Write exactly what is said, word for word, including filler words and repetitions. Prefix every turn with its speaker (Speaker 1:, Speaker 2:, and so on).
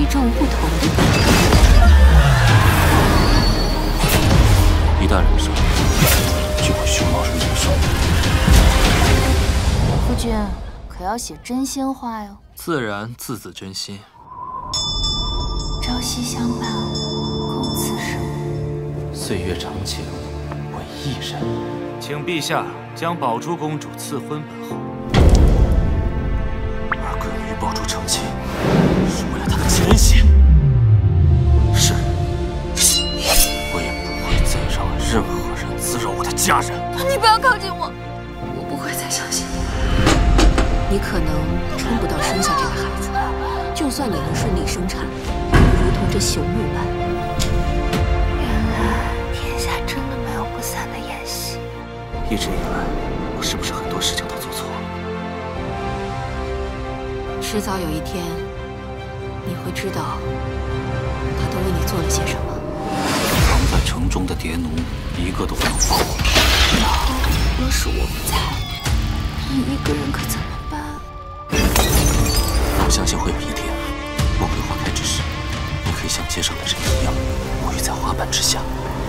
Speaker 1: 众不同的感受。
Speaker 2: 一旦染上，就会熊猫是野兽。
Speaker 1: 夫君，可要写真心话哟。
Speaker 2: 自然，字字真心。
Speaker 1: 朝夕相伴，共此生。
Speaker 2: 岁月长情，为一人。
Speaker 3: 请陛下将宝珠公主赐婚本后。
Speaker 2: 而贵人与宝珠成亲，是为了她的前嫌。是，我也不会再让任何人滋扰我的家人。
Speaker 1: 你不要靠近我，我不会再相信你。你可能撑不到生下这个孩子，就算你能顺利生产，也会如同这朽木般。原来天下真的没有不散的宴席。
Speaker 2: 一直以来，我是不是很多事情都做错了？
Speaker 1: 迟早有一天，你会知道他都为你做了些什么。
Speaker 2: 藏在城中的蝶奴，一个都不能放过。
Speaker 1: 以后若是我不在，你一个人可怎么办？
Speaker 2: 我相信会有一天，梦桂花开之时，你可以像街上的人一样，沐浴在花瓣之下。